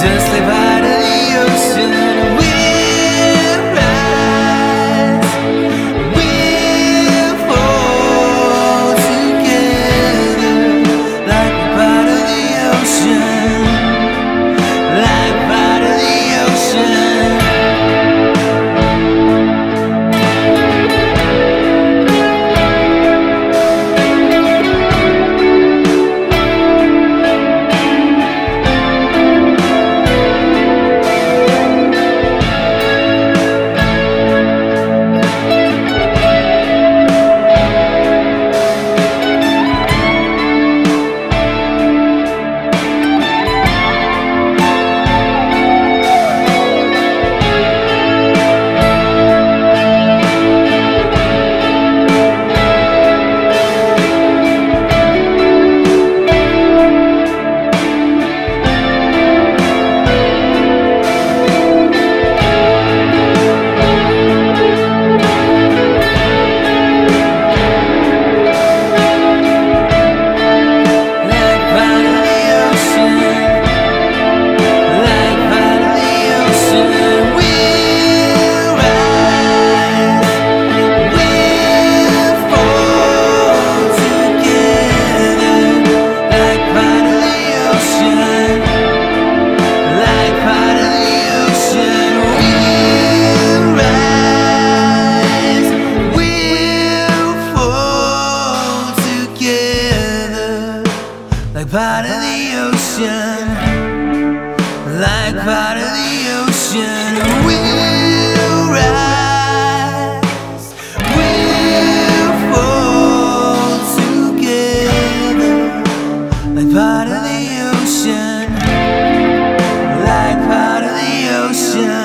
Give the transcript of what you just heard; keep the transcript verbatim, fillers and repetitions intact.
just like part of the ocean. We'll rise, we'll fall together like part of the ocean, like part of the ocean. Like part of the ocean, like part of the ocean. We'll rise, we'll fall together. Like part of the ocean, like part of the ocean.